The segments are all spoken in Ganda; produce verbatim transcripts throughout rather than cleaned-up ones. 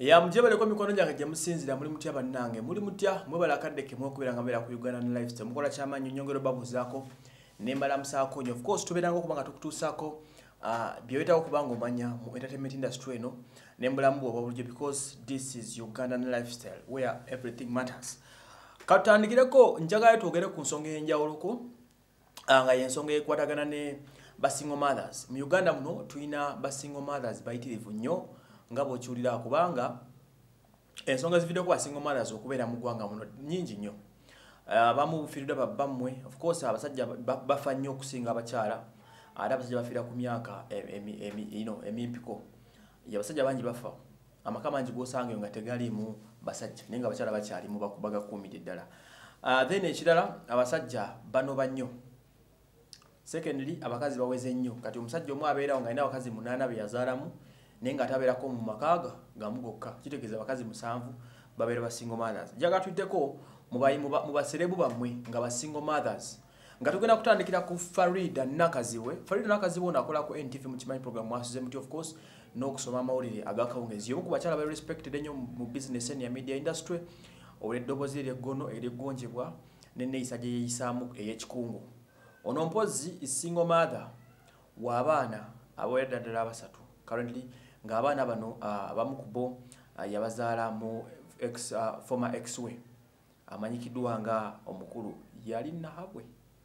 ya mjebale kwa mikono gyange gye musinzira muri mutya bannange muri mutya mwebala kadde ke mwokubera ngabera ku Uganda ne lifestyle mukola chama nyonyongero babu zako nembala musako of course tuberanga kubanga tukutusako uh, byoweta okubanga omanya mu entertainment industry eno nembala mbu obulyo because this is Uganda ne lifestyle where everything matters. Katandikireko njagayo tugere ku nsonga enjawuluko nga yensonga ekwatagana ne basingle mothers. Mu Uganda muno tuina basingle mothers bayitirivu nnyo ngabo chulira kubanga ensonga zivideo kwa single mothers okubeera mu gwanga muno nyingi nnyo. Abamu uh, bufirida babbamwe of course abasajja bafa nnyo okusinga abakyala ate abasajja bafiira ku myaka emi, emi, you know, emimpiko abasajja bangi bafa amaka mangi gosanga nga tegalimu basajja naye nga abakyala bakyali mu bakubaga kumidde ddala. Uh, then ekirala abasajja banoba nnyo. Secondly abakazi baweze nnyo kati omusajja omu abeerawo nga alina abakazi munaana be yazaalamu nenga atabeerako mu makaaga gamugokka kitegeeza abakazi musanvu babeera ba single mothers. Jaga tuddeko mubayi mu baserebu bammwe nga ba single mothers nga tugenda kutandikira ku Farida Nakaziwe. Farida Nakaziwe ono akola ku N T V mu kimanyi program wasuze muti of course n'okusoma amawulire agakawungezi yomu ku bakyala bali respected ennyo mu business ya media industry olw'eddoboozi ery'eggono ery'eggonjebwa n'enneeyisa gye yeeyisaamu ey'ekikungu. Ono mpozi single mother w'abaana abawera ddala abasatu currently ng'abaana bano abamu ku bo yabazaala mu ex uh, former ex-we amanyikiddwa nga omukulu yali Nahabwe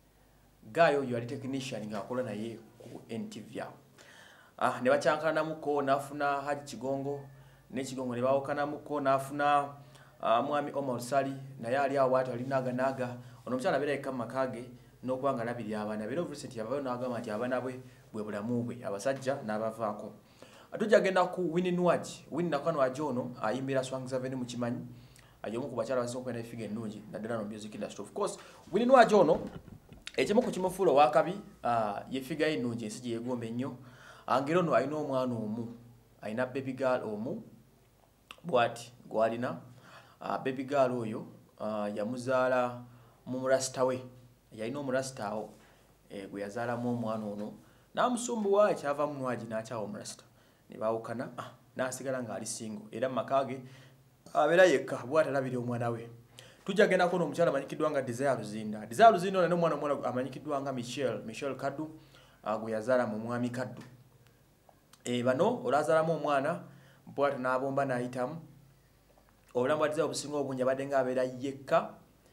Gayo yali technician ng'akola naye ku N T V awo. Ah, ne bakyankanamuko n'afuna Haji Kigongo n'Ekigongo ne baawukanamuko n'afuna uh, mwami Omar Sali naye ali awo ati ali naga naga ono omukyala abeera yekka mu makage n'okubanga labiri abaana beera obulesenti yabayo n'agamba nti abaana bwe bwe bulamu bwe abasajja n'abavaako. Atujja agenda ku Winnie Nwaji. Winnie Nakano Ajono ayimbira Swangza Avenue mu kimanyi ayomu ku bakyala basinga okwenda efiga ennungi naddala no music industry. Of course Winnie Nwaji ono ekimu ku kimufuula wakabi uh, yefiga ennungi ensi gye yeegomba ennyo. Angero ono alina omwana omu alina baby girl omu bwati gwalina uh, baby girl oyo uh, yamuzaala mu murasita we yalina omurasita awo e, gwe yazaalamu omwana ono n'amusumbuwa ekyava mu Nwaji n'akyawa omurasita ne baawukana ah, n'asigala ng'ali single era mu makage abeera yekka bw'atalabira omwana we. Tujja genda ko n'omukyala amanyikiddwa nga Desire Luzinda. Desire Luzinda ono n'omwana omwana amanyikiddwa nga Michelle Michelle Kaddu uh, gwe yazaala mu mwami Kaddu. E, bano olwazaalamu omwana bw'atyo n'abomba n'ayitamu obulamu bwa Desire obusinga obungi abadde ng'abeera yekka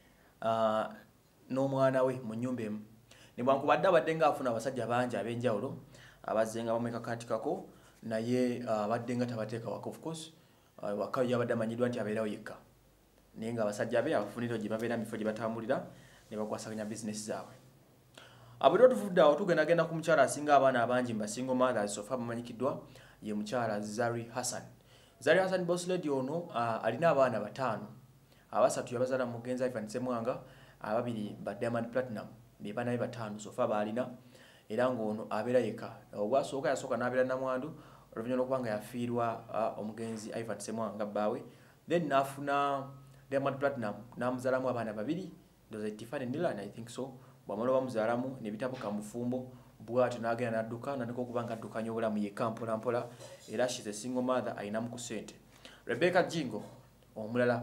uh, n'omwana we mu nnyumba emu. Ne bwankubadde abadde ng'afuna abasajja bangi ab'enjawulo abazze nga bamwekakatikako naye abadde nga tabateeka waka of course uh, waka yabadde amanyiddwa nti abeerawo yekka naye nga abasajja be abafunira gye babeera mu bifo gye batambulira ne bakwasaganya bizinesi zaabwe. Abuliro tuvudde awo tugenda genda ku mukyala asinga abaana abangi mu single mothers sofa bamanyikiddwa ye mukyala Zari Hassan. Zari Hassan boss lady ono uh, alina abaana bataano abasatu yabazaala mu Mugenzi Ivan Ssemwanga ababiri ba Diamond Platinum be bana be bataano sofa baalina era ng'ono abeera yekka. Obwasooka yasooka n'abeera namwandu oluvannyuma lw'okubanga yafiirwa uh, Omugenzi Ivan Ssemwanga bbaawe then n'afuna Diamond Platinum n'amuzaalamu abaana babiri ndoza Tiffany Nilan I think so bw'amala bamuzaalamu ne bitabuka mufumbo bw'atyo n'agenda n'adduka n'atandika okuba nga addukanya obulamu yekka mpola mpola era she's a single mother ayinamu ku ssente. Rebecca Jingo omulala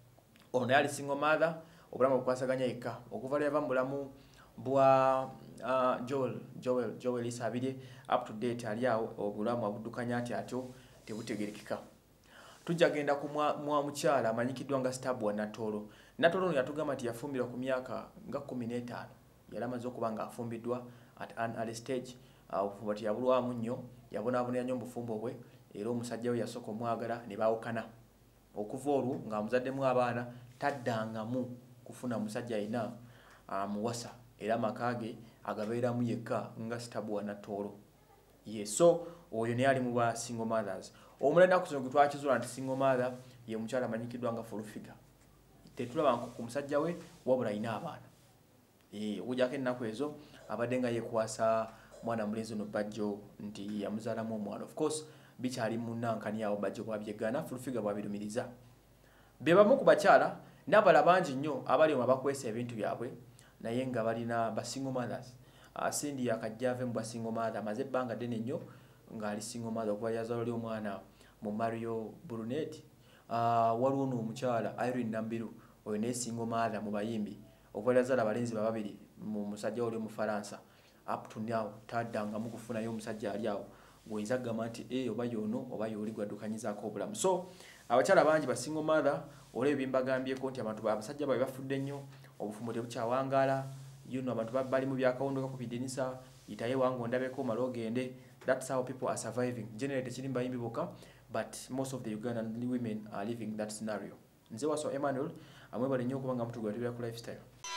ono yali single mother obulamu bukwasaganya yekka okuva lwe yava mu bulamu bwa uh, Joel Joel Joel Isabire up to date ali awo obulamu abuddukanya ati atyo tebutegerekeka. Tujja genda ku mwa mukyala amanyikiddwa nga Stabwa Natolo. Natolo ono yatugamba nti yafumbirwa ku myaka nga kumi n'etaano yali amaze okuba nga afumbiddwa at an early stage obufumbo teyabulwamu nnyo yabonaabonera nnyo obufumbo bwe era omusajja we yasooka omwagala ne baawukana. Okuva olwo ng'amuzaddemu abaana taddangamu kufuna musajja ayina amuwasa uh, era makage agabeeramu yekka nga Stabwa Natolo. Yes, so oyo ne ali mu ba single mothers. Omulala naku zino twakizula nti single mother ye mukyala amanyikiddwa nga full figure. Tetulaba ku musajja we wabula ayina abaana. Eh, okujjako ennaku ezo abadde nga yekwasa mwana mulenzi ono Bajjo nti yamuzaalamu omwana. Of course bikyali munnankani awo Bajjo bwabyeggana full figure bwabirumiriza. Be bamu ku bakyala n'abala bangi nnyo abali mu bakwesa ebintu byabwe naye nga balina ba single mothers. Uh, Cindy akajjave mu ba single mother amaze ebbanga ddene nnyo ng'ali single mother okuba yazaala omwana mu Mario Brunet uh, waliwo n'omukyala Irene Nambiru oyo ne single mother mu bayimbi okuva zala abalenzi babiri mu musajja oli mu Faransa up to now tadanga mu kufunayo omusajja ali awo goyinza gamba nti eh oba yono oba yoli gwadukanyizaako obulamu. So abakyala bangi ba single mother olebe bimbagambyeko nti abantu abasajja babe bafudde nnyo obufumbo tebukyawangala you know abantu bali mu byakawunduka ku bidinisa itaye wango ndabeko malogende. That's how people are surviving. Generally tekiri mbayimbi boka but most of the Ugandan women are living that scenario. Nze waso Emmanuel amwe bali nnyo kubanga mutugwa tebya ku lifestyle.